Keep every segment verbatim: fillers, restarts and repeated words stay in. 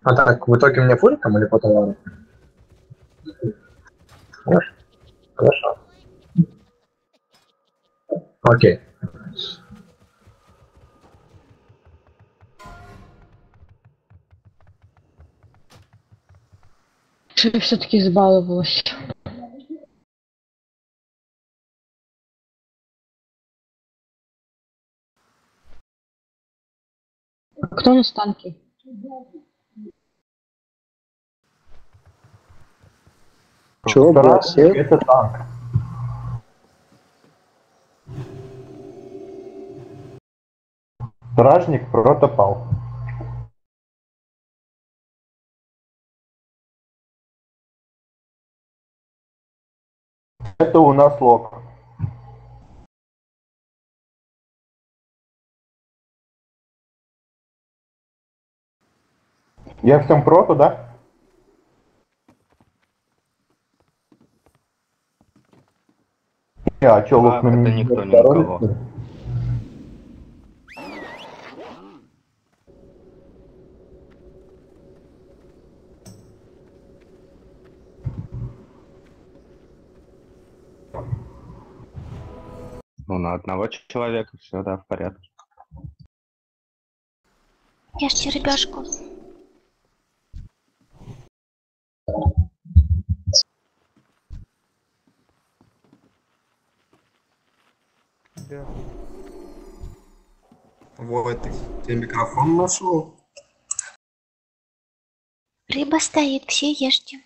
А так, в итоге мне фуриком или по товару? Хорошо. Хорошо. Окей. Я все-таки избаловалась. А кто на станке? Чего, блядь, Стражник все? это танк. Стражник протопал. Это у нас лог. Я всем прото, да? А чё, лог А, на это меня никто ни на кого. Ну, на одного человека все, да, в порядке. Ешьте рыбешку. Да. Вот, ты микрофон нашел. Рыба стоит, все ешьте.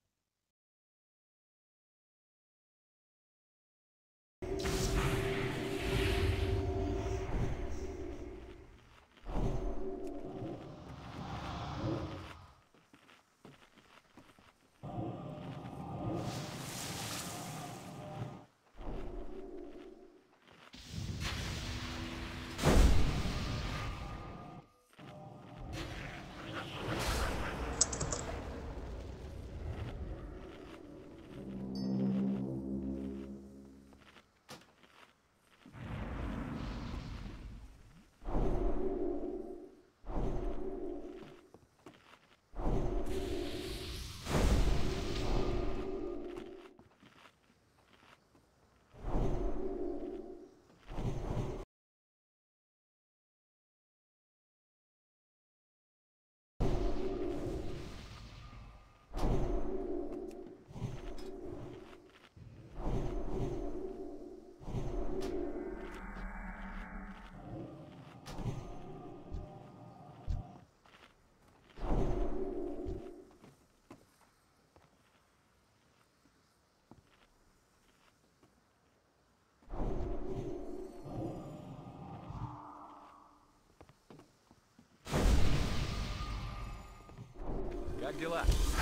Как дела?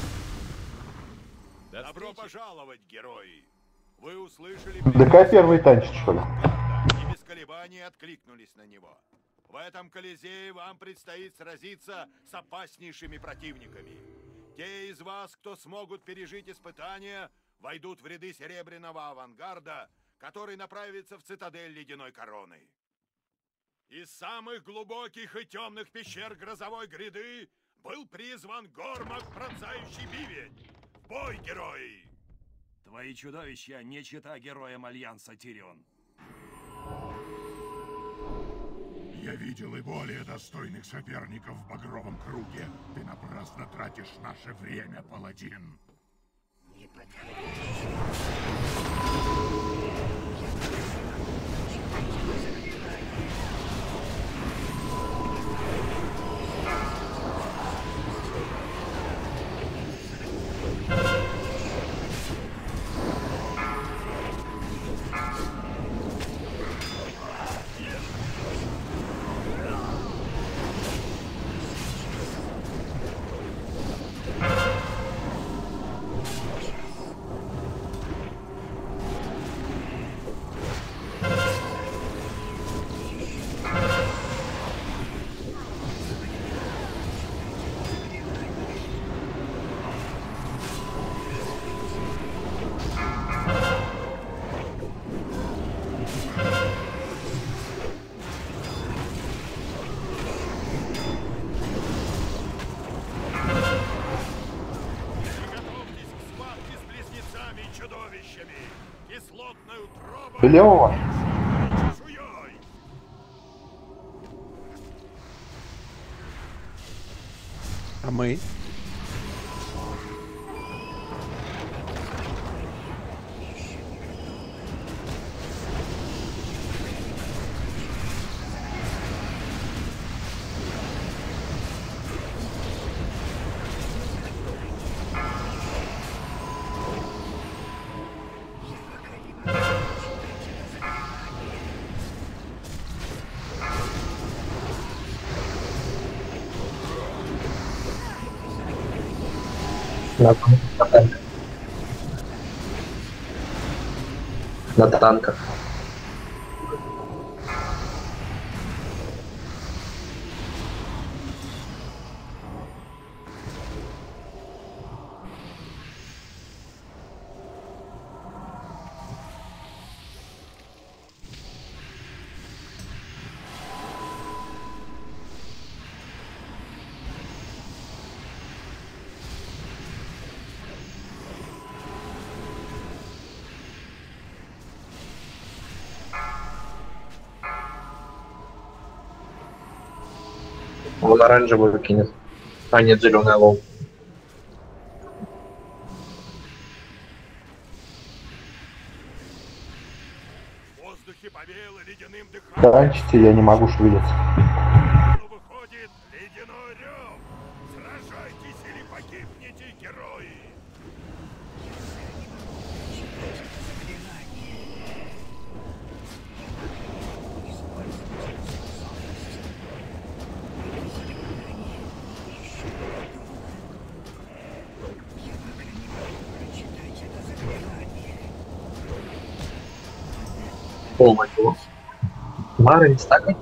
До Добро встречи. Пожаловать, герои! Вы услышали... ДК первый танчит, что ли? И без колебаний откликнулись на него. В этом Колизее вам предстоит сразиться с опаснейшими противниками. Те из вас, кто смогут пережить испытания, войдут в ряды Серебряного авангарда, который направится в цитадель Ледяной Короны. Из самых глубоких и темных пещер Грозовой Гряды был призван Гормак, пронзающий бивень. В бой, герои! Твои чудовища не чета героям Альянса, Тирион. Я видел и более достойных соперников в Багровом Круге. Ты напрасно тратишь наше время, паладин. Не подходи. чудовищами, кислотной утробой Ты левого? и чешуей. А мы? На, на танках. На танках. Он оранжевую кинет. А нет, зеленый лол. В воздухе повеяло ледяным дыханием. Танчите, я не могу шевелиться. Выходит ледяной рев. Сражайтесь или погибнете, герои. Полный его. Мара не стакай.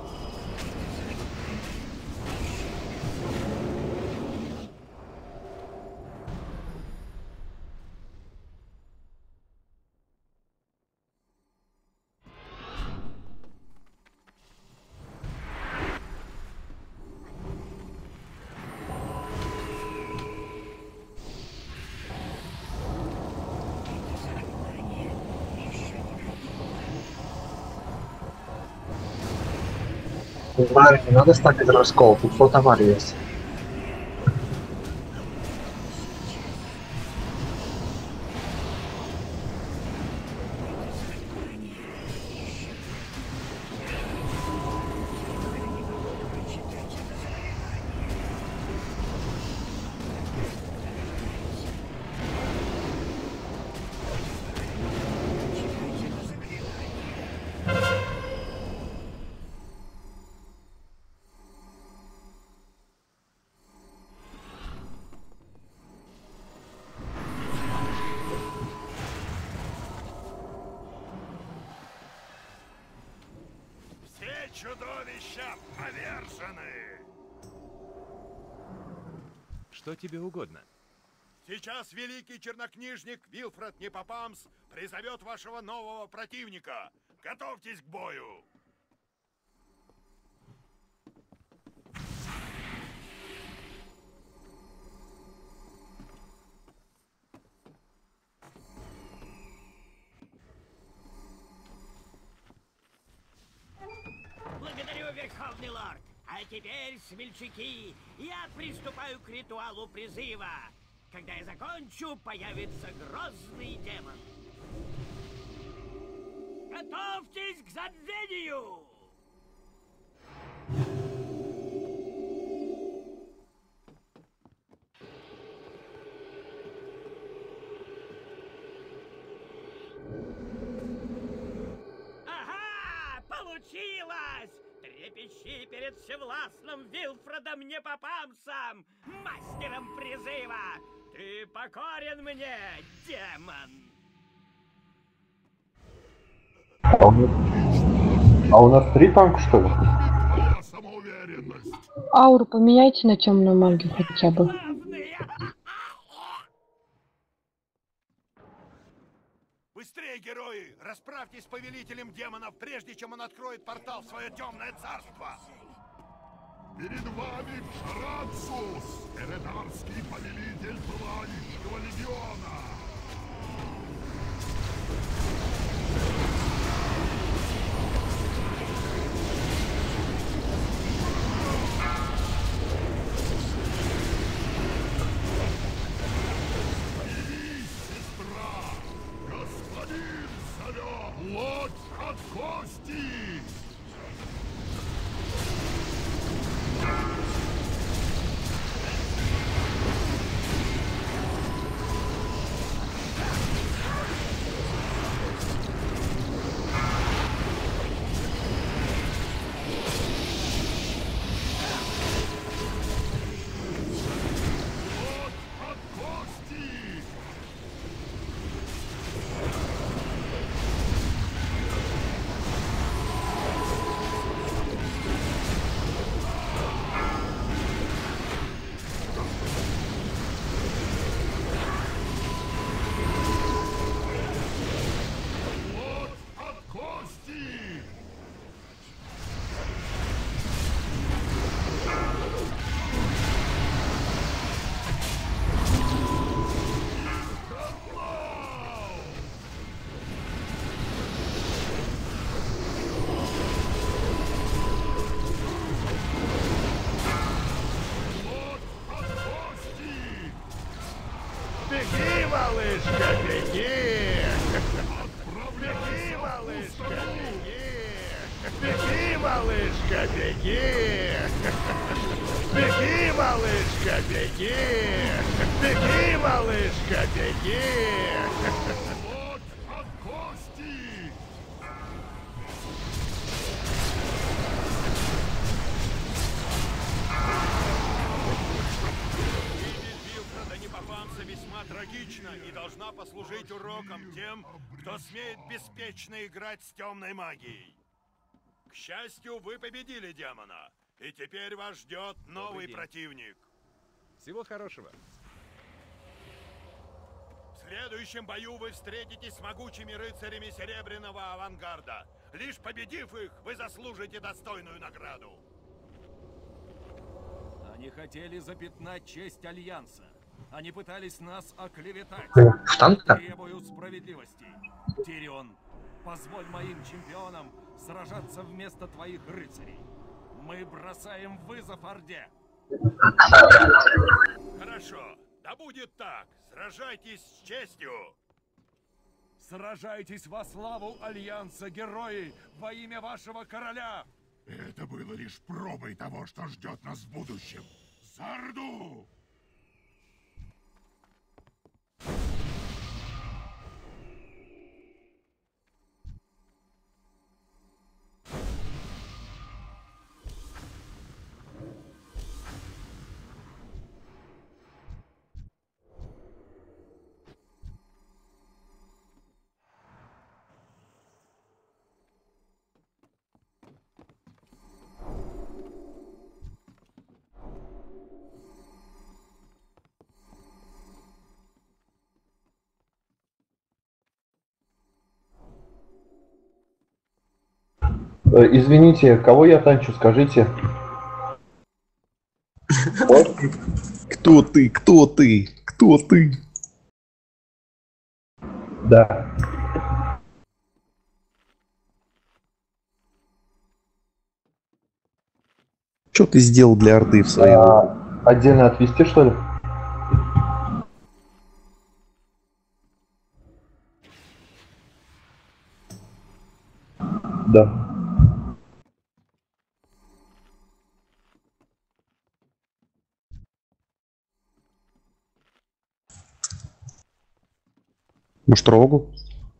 Мара, не надо стакать раскол, тут фотовар есть. Чудовища повержены! Что тебе угодно? Сейчас великий чернокнижник Вилфред Непопамс призовет вашего нового противника. Готовьтесь к бою! Благодарю, Верховный Лорд. А теперь, смельчаки, я приступаю к ритуалу призыва. Когда я закончу, появится грозный демон. Готовьтесь к забвению! Ага! Получилось! Трепещи перед всевластным Вилфредом Непопамсом, мастером призыва! Ты покорен мне, демон! А у, а у нас три танка, что ли? Ауру поменяйте на темную магию хотя бы. Быстрее, герои! Расправьтесь с повелителем демонов, прежде чем он откроет портал в свое темное царство! Перед вами Шарацус, эредарский повелитель Пылающего легиона! от кости! Беги, малышка, беги! Беги, малышка, беги! Беги, малышка, беги! Беги, малышка, беги! Беги, малышка, беги! Вот от кости! Весьма трагична и должна послужить уроком тем, кто смеет беспечно играть с темной магией. К счастью, вы победили демона, и теперь вас ждет новый противник. Всего хорошего. В следующем бою вы встретитесь с могучими рыцарями Серебряного Авангарда. Лишь победив их, вы заслужите достойную награду. Они хотели запятнать честь Альянса. Они пытались нас оклеветать. Штанка? Требую справедливости. Тирион, позволь моим чемпионам сражаться вместо твоих рыцарей. Мы бросаем вызов Орде. Хорошо, да будет так. Сражайтесь с честью. Сражайтесь во славу Альянса, герои, во имя вашего короля. Это было лишь пробой того, что ждет нас в будущем. За Орду! Извините, кого я танчу, скажите? Кто ты? Кто ты? Кто ты? Да. Что ты сделал для Орды в своем? А, отдельно отвезти, что ли? Да. Муштрогу?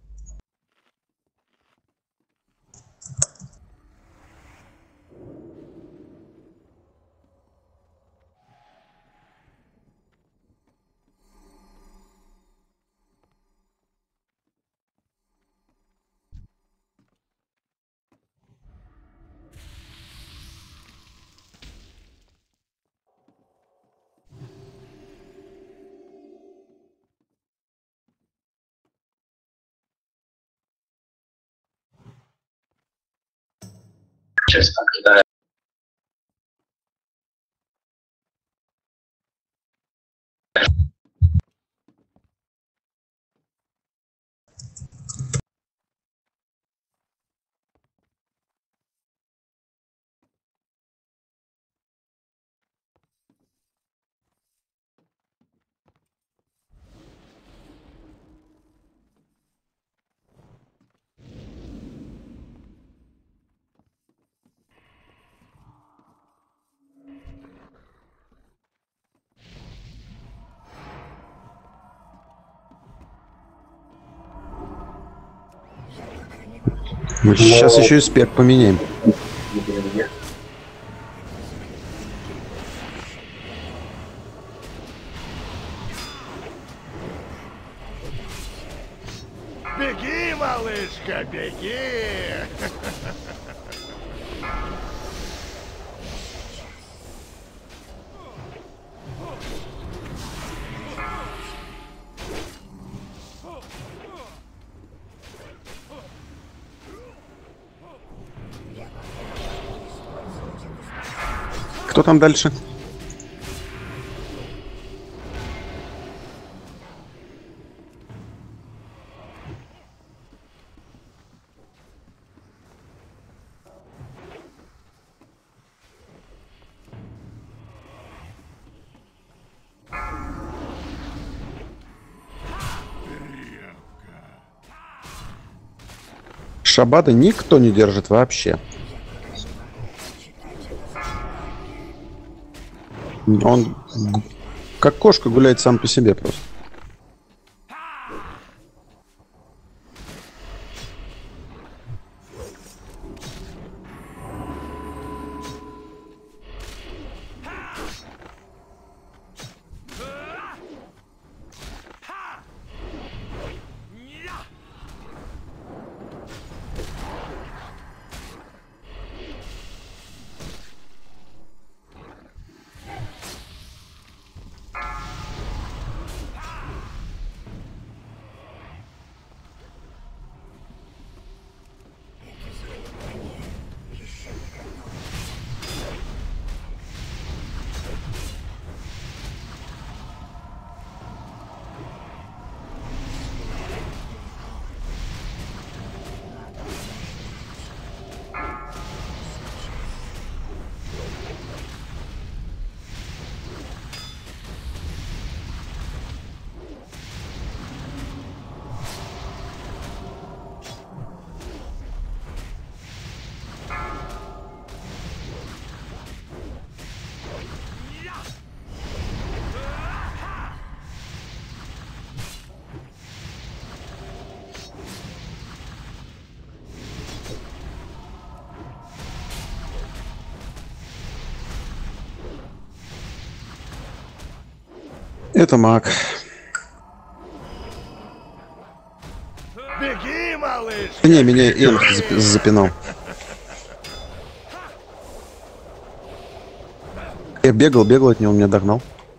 Честно, когда Мы сейчас еще и спек поменяем. Беги, малышка, беги! Кто там дальше? Шабада никто не держит вообще. Он г- как кошка гуляет сам по себе просто. Это маг. Беги, малыш! Не, меня Энх зап- запинал. Я бегал, бегал от него, он меня догнал.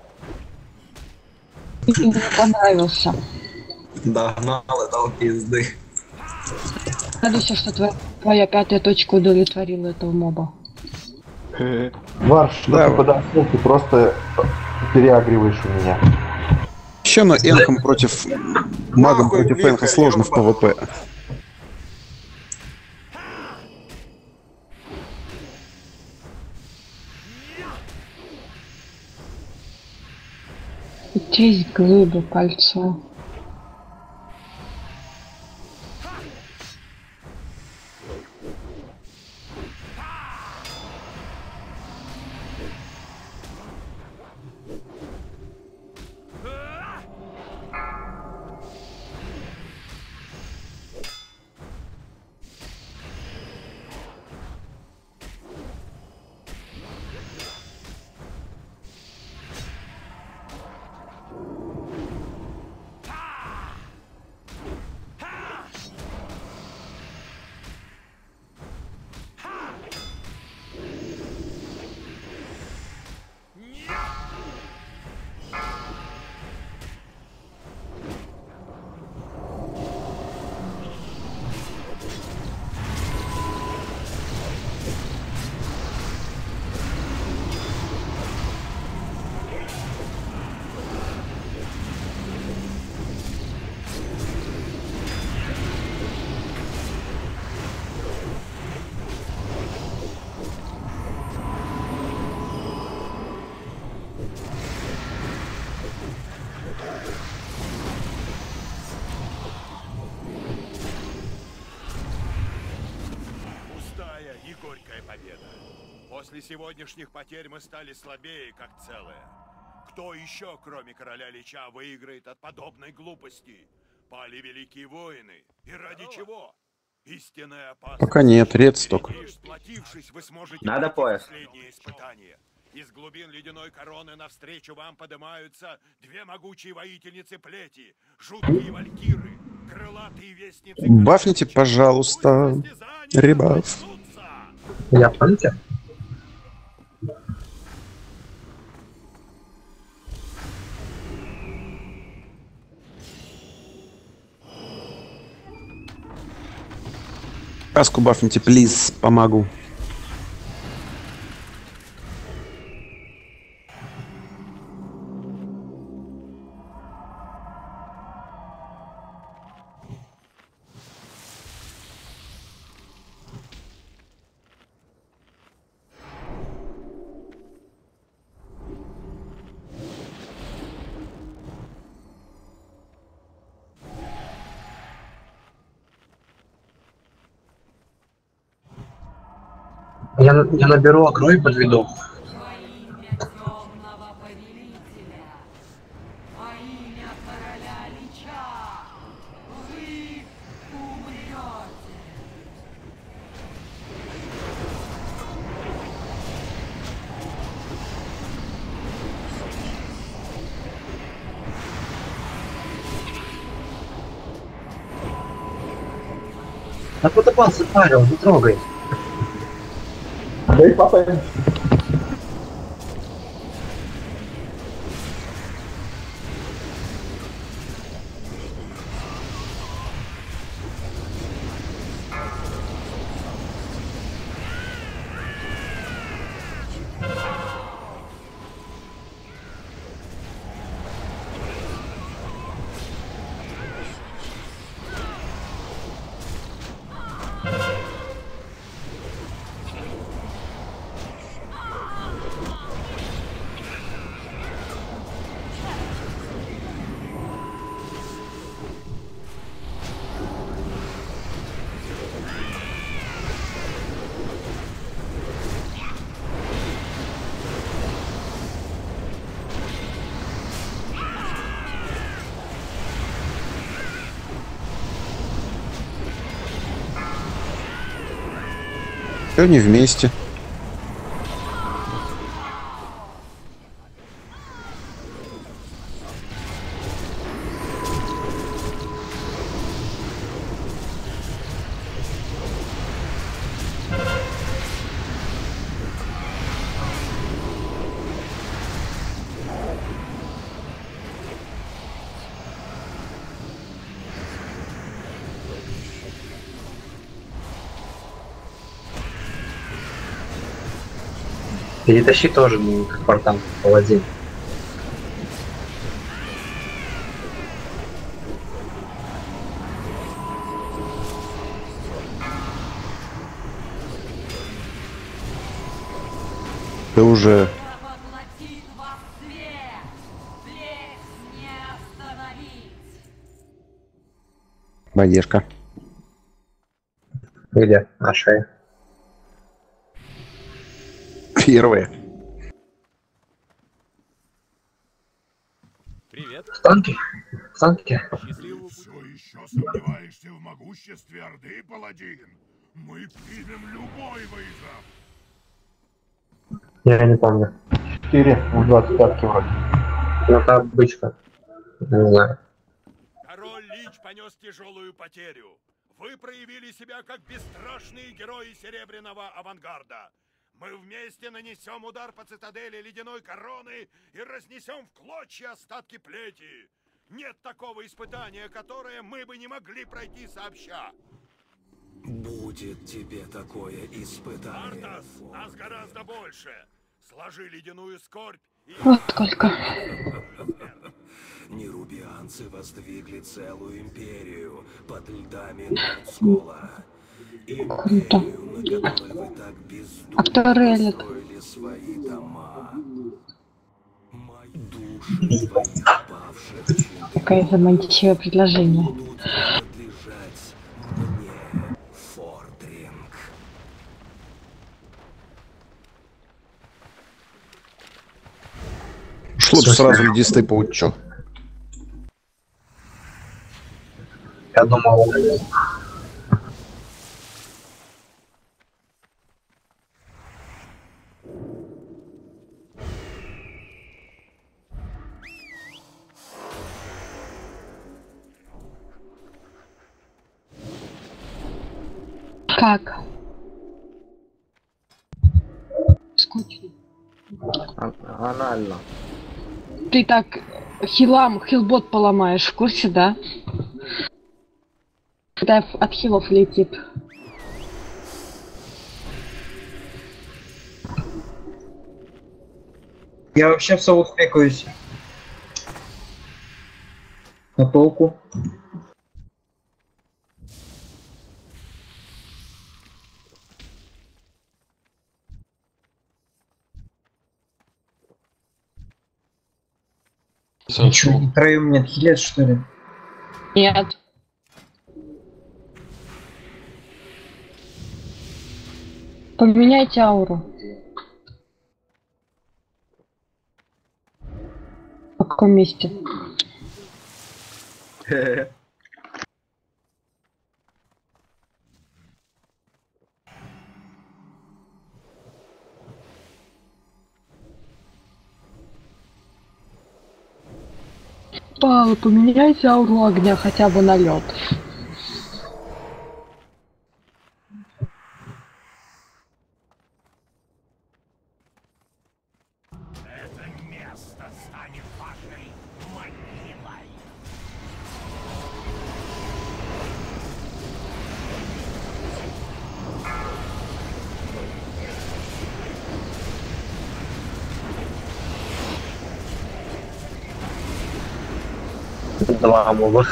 Ты мне понравился. Догнал и дал пизды. Радуйся, что твоя, твоя пятая точка удовлетворила этого моба. Варш, что Да. ты подошел, ты просто переагриваешь у меня. Еще, но Энхом против... Магом против Энха сложно в ПВП. Честь глыбы кольцо. Пустая и горькая победа. После сегодняшних потерь мы стали слабее, как целое. Кто еще, кроме короля Лича, выиграет от подобной глупости? Пали великие воины. И ради чего? Истинная опасность. Пока нет, рец только. Лишь сплотившись, вы сможете Надо пройти пояс. последнее испытание. Из глубин ледяной короны навстречу вам поднимаются две могучие воительницы плети, жуткие валькиры, крылатые вестницы. Бафните, пожалуйста, ребаф. Я в памяти? Каску бафните, плиз, помогу. Я, я наберу агро и подведу. А потопался, Павел, не трогай. Дай папа. Все не вместе. Перетащи тоже, ну, как портал, паладин. Ты уже... Боешка. Где? На шее. Первые. Привет. В танке? В танке? Счастливого Все еще сомневаешься в могуществе Орды, паладин? Мы примем любой вызов. Я не помню. четыре в двадцать пятке вроде. Ну, та бычка. Не знаю. Король Лич понес тяжелую потерю. Вы проявили себя как бесстрашные герои Серебряного авангарда. Мы вместе нанесем удар по цитадели Ледяной Короны и разнесем в клочья остатки плети. Нет такого испытания, которое мы бы не могли пройти сообща. Будет тебе такое испытание. Артас, нас гораздо больше. Сложи ледяную скорбь и... Вот сколько. Нерубианцы воздвигли целую империю под льдами Нордскола. Империю, на которой вы так бездумно построили свои дома. Мои души твоих павших чинов Какое заманчивое предложение. будут принадлежать мне, Фордринг. Шло бы сразу льдистый паучок. Я думал, Как? Скучно. Анально. Ты так хилам, хилбот поломаешь, в курсе, да? Когда от хилов летит. Я вообще в соус пекаюсь. На толку. Ничего, втроем нет хилец, что ли? Нет. Поменяйте ауру. В каком месте? Пала, поменяйте ауру огня хотя бы на лед. Это место станет вашей могилой. Два моба.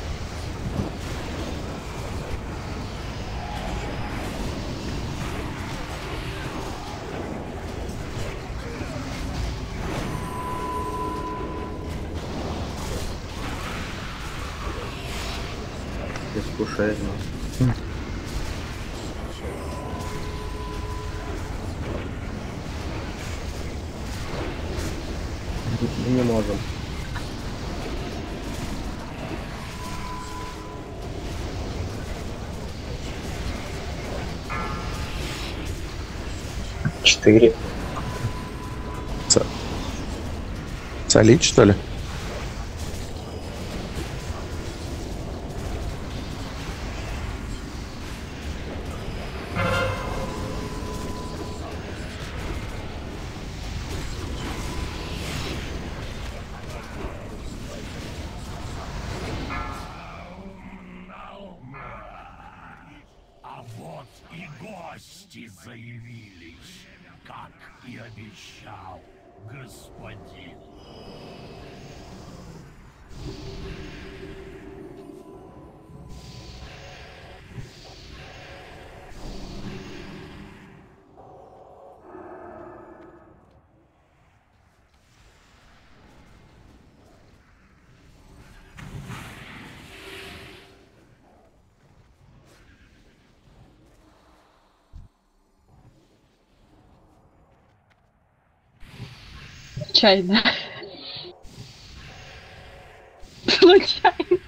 Искушение. Не можем. Четыре. Ц... Солить, что ли? А вот и гости заявились, как и обещал господин. Случайно. Случайно.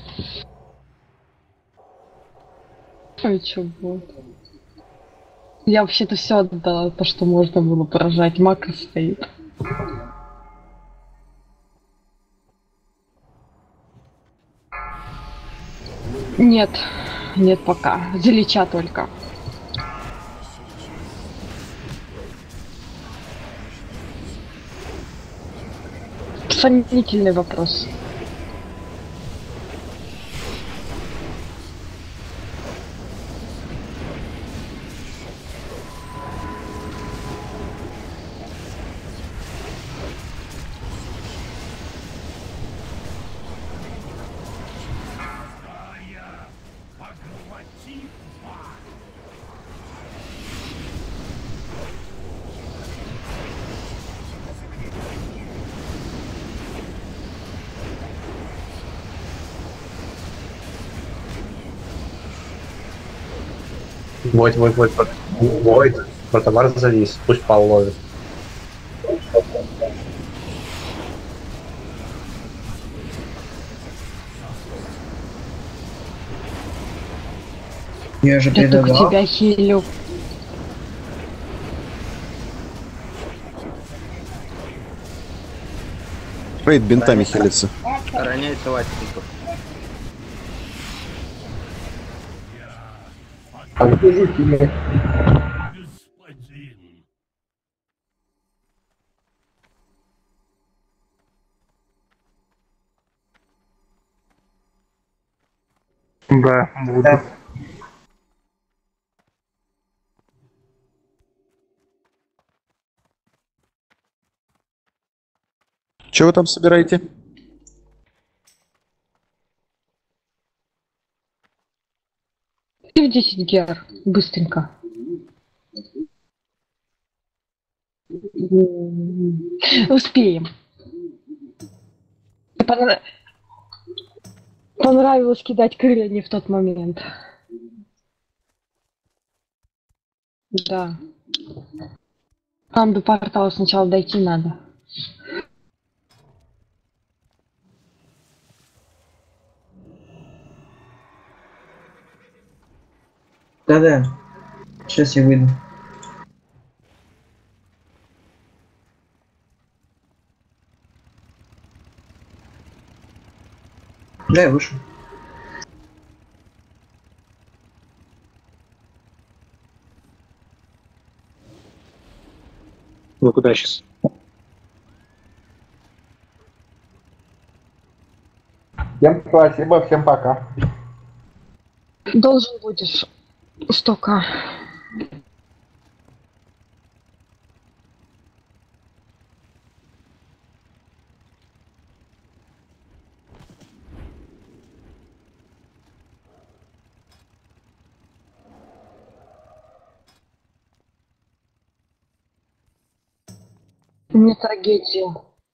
Ой, чё будет? Я вообще-то все отдала, то, что можно было поражать. Макро стоит. Нет, нет пока. За Лича только. Сомнительный вопрос. Войд, Войд, Войд, Войд, Протомар завис, пусть пал ловит. Я же Я только предавал. тебя хилю. Рейд бинтами хилится. Роняйте латников. А где жуки? Господин. Да, буду. Что вы там собираете? И в десять гер. Быстренько. Успеем. Понра- Понравилось кидать крылья не в тот момент. Да. Там до портала сначала дойти надо. Да-да. Сейчас я выйду. Да, я вышел. Вы куда сейчас? Всем спасибо, всем пока. Должен будешь столько. Не трагедия.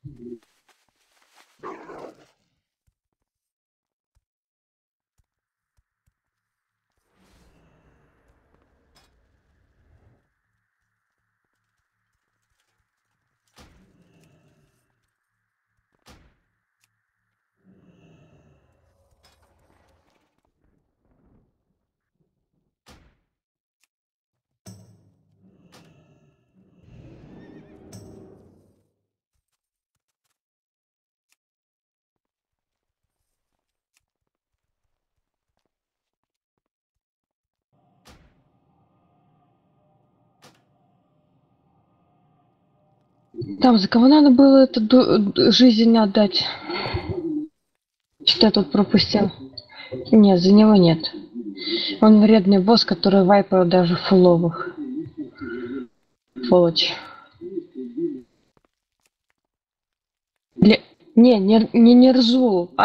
Там за кого надо было эту ду- жизнь отдать? Что я тут пропустил? Нет, за него нет. Он вредный босс, который вайпал даже фуловых. Сволочь. Для... Не, не, не Нерзул,